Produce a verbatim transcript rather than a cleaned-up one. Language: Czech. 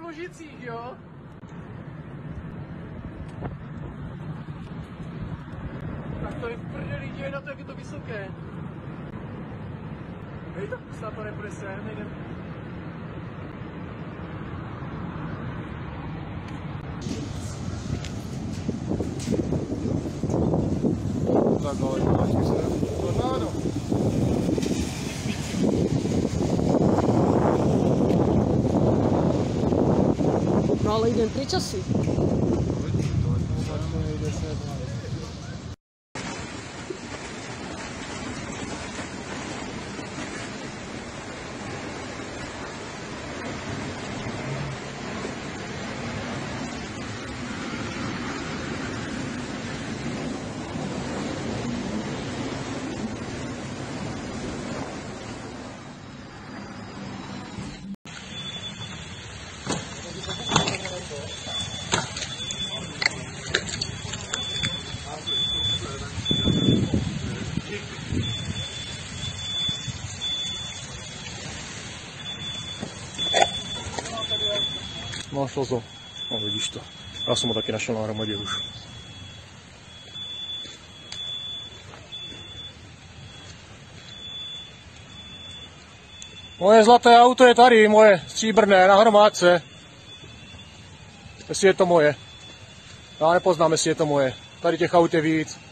Lužicích, jo? Tak to je v prdeli děje na to, jak je to vysoké. Hej, tak snad to nepůjde sem, nejde. Tak ale máš se tornádo. No ale idem pri časi. Našel to. No vidíš to. Já jsem ho taky našel na hromadě už. Moje zlaté auto je tady, moje stříbrné, na hromádce. Jestli je to moje. Já nepoznám, jestli je to moje. Tady těch aut je víc.